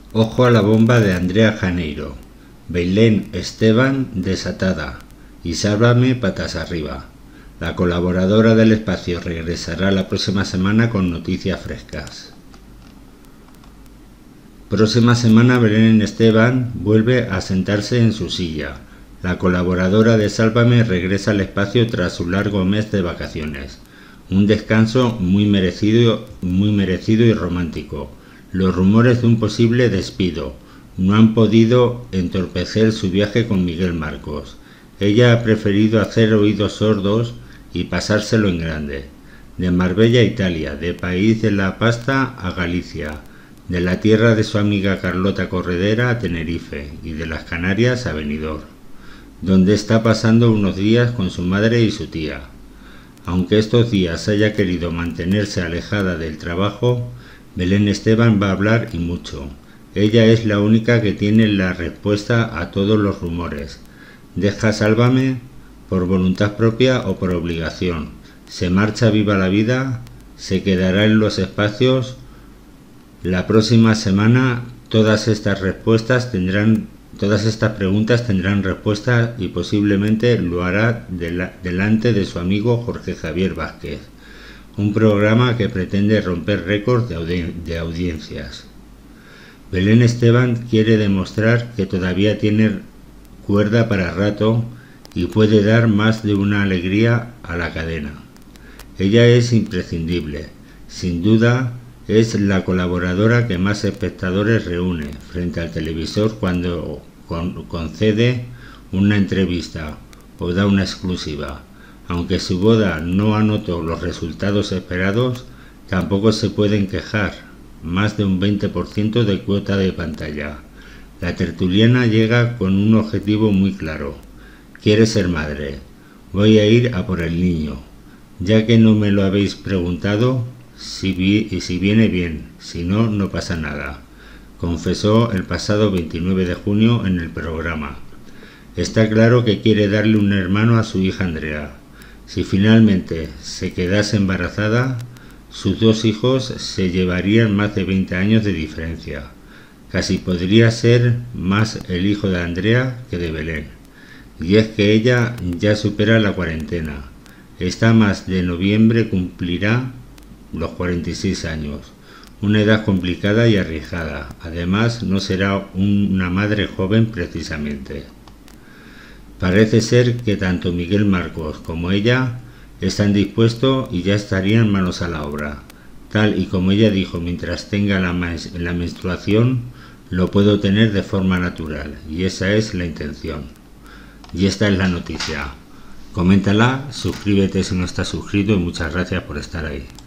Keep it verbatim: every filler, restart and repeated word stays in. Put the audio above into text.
Ojo a la bomba de Andrea Janeiro, Belén Esteban desatada y Sálvame patas arriba. La colaboradora del espacio regresará la próxima semana con noticias frescas. Próxima semana Belén Esteban vuelve a sentarse en su silla. La colaboradora de Sálvame regresa al espacio tras su largo mes de vacaciones. Un descanso muy merecido, muy merecido y romántico. Los rumores de un posible despido no han podido entorpecer su viaje con Miguel Marcos. Ella ha preferido hacer oídos sordos y pasárselo en grande. De Marbella a Italia, de País de la Pasta a Galicia, de la tierra de su amiga Carlota Corredera a Tenerife y de las Canarias a Benidorm, donde está pasando unos días con su madre y su tía. Aunque estos días haya querido mantenerse alejada del trabajo, Belén Esteban va a hablar y mucho. Ella es la única que tiene la respuesta a todos los rumores. Deja Sálvame por voluntad propia o por obligación. Se marcha Viva la Vida, se quedará en los espacios. La próxima semana todas estas respuestas tendrán, todas estas preguntas tendrán respuesta y posiblemente lo hará de la, delante de su amigo Jorge Javier Vázquez. Un programa que pretende romper récords de, audi de audiencias. Belén Esteban quiere demostrar que todavía tiene cuerda para rato y puede dar más de una alegría a la cadena. Ella es imprescindible. Sin duda es la colaboradora que más espectadores reúne frente al televisor cuando con concede una entrevista o da una exclusiva. Aunque su boda no anotó los resultados esperados, tampoco se pueden quejar, más de un veinte por ciento de cuota de pantalla. La tertuliana llega con un objetivo muy claro. Quiere ser madre. Voy a ir a por el niño. Ya que no me lo habéis preguntado, si vi y si viene bien, si no, no pasa nada, confesó el pasado veintinueve de junio en el programa. Está claro que quiere darle un hermano a su hija Andrea. Si finalmente se quedase embarazada, sus dos hijos se llevarían más de veinte años de diferencia. Casi podría ser más el hijo de Andrea que de Belén. Y es que ella ya supera la cuarentena. Esta más de noviembre cumplirá los cuarenta y seis años. Una edad complicada y arriesgada. Además, no será una madre joven precisamente. Parece ser que tanto Miguel Marcos como ella están dispuestos y ya estarían manos a la obra. Tal y como ella dijo, mientras tenga la, la menstruación, lo puedo tener de forma natural, y esa es la intención. Y esta es la noticia. Coméntala, suscríbete si no estás suscrito y muchas gracias por estar ahí.